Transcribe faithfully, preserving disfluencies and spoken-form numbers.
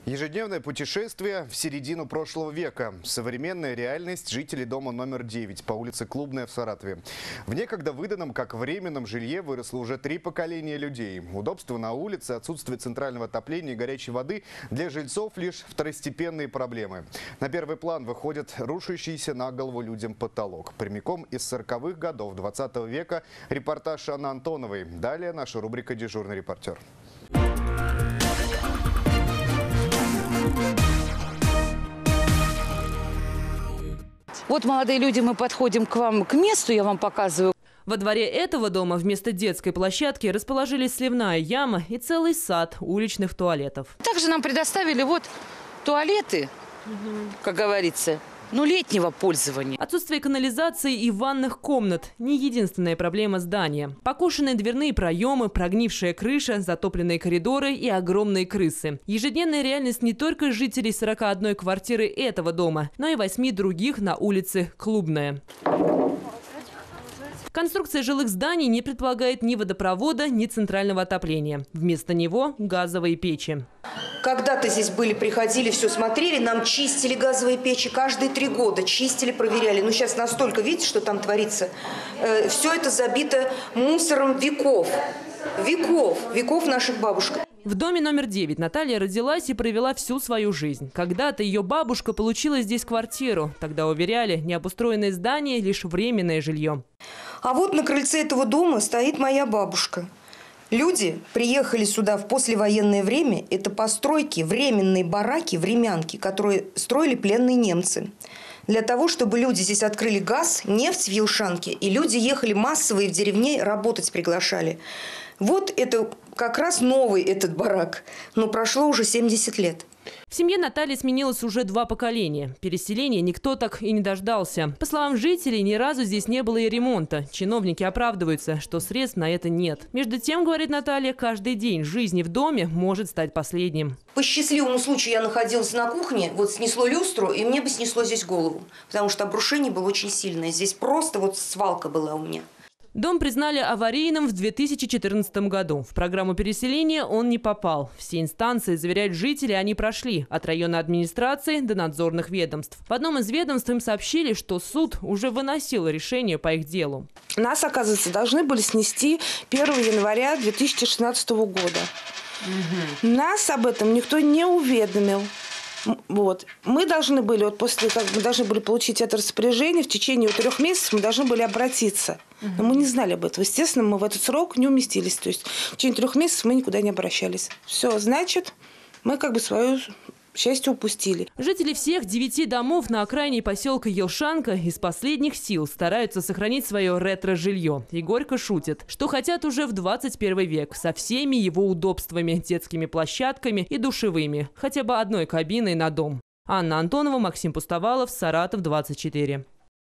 Ежедневное путешествие в середину прошлого века. Современная реальность жителей дома номер девять по улице Клубная в Саратове. В некогда выданном как временном жилье выросло уже три поколения людей. Удобство на улице, отсутствие центрального отопления и горячей воды для жильцов лишь второстепенные проблемы. На первый план выходит рушащийся на голову людям потолок. Прямиком из сороковых годов двадцатого века репортаж Анны Антоновой. Далее наша рубрика «Дежурный репортер». Вот, молодые люди, мы подходим к вам, к месту, я вам показываю. Во дворе этого дома вместо детской площадки расположились сливная яма и целый сад уличных туалетов. Также нам предоставили вот туалеты, угу. как говорится, ну, летнего пользования. Отсутствие канализации и ванных комнат – не единственная проблема здания. Покошенные дверные проемы, прогнившая крыша, затопленные коридоры и огромные крысы. Ежедневная реальность не только жителей сорока одной квартиры этого дома, но и восьми других на улице Клубная. Конструкция жилых зданий не предполагает ни водопровода, ни центрального отопления. Вместо него – газовые печи. Когда-то здесь были, приходили, все смотрели, нам чистили газовые печи каждые три года, чистили, проверяли. Но сейчас настолько, видите, что там творится? Э, все это забито мусором веков, веков, веков наших бабушек. В доме номер девять Наталья родилась и провела всю свою жизнь. Когда-то ее бабушка получила здесь квартиру. Тогда уверяли, необустроенное здание – лишь временное жилье. А вот на крыльце этого дома стоит моя бабушка. Люди приехали сюда в послевоенное время. Это постройки, временные бараки, времянки, которые строили пленные немцы. Для того, чтобы люди здесь открыли газ, нефть в Елшанке, и люди ехали массово и в деревне работать приглашали. Вот это как раз новый этот барак, но прошло уже семьдесят лет. В семье Натальи сменилось уже два поколения. Переселения никто так и не дождался. По словам жителей, ни разу здесь не было и ремонта. Чиновники оправдываются, что средств на это нет. Между тем, говорит Наталья, каждый день жизни в доме может стать последним. По счастливому случаю я находилась на кухне, вот снесло люстру, и мне бы снесло здесь голову. Потому что обрушение было очень сильное. Здесь просто вот свалка была у меня. Дом признали аварийным в две тысячи четырнадцатом году. В программу переселения он не попал. Все инстанции, заверяют жители, они прошли. От районной администрации до надзорных ведомств. В одном из ведомств им сообщили, что суд уже выносил решение по их делу. Нас, оказывается, должны были снести первого января две тысячи шестнадцатого года. Угу. Нас об этом никто не уведомил. Вот. Мы должны были, вот после как мы должны были получить это распоряжение, в течение трех месяцев мы должны были обратиться. Но мы не знали об этом. Естественно, мы в этот срок не уместились. То есть в течение трех месяцев мы никуда не обращались. Все, значит, мы как бы свое счастье упустили. Жители всех девяти домов на окраине поселка Елшанка из последних сил стараются сохранить свое ретро-жилье. И горько шутят, что хотят уже в двадцать первый век со всеми его удобствами, детскими площадками и душевыми. Хотя бы одной кабиной на дом. Анна Антонова, Максим Пустовалов, Саратов, двадцать четыре.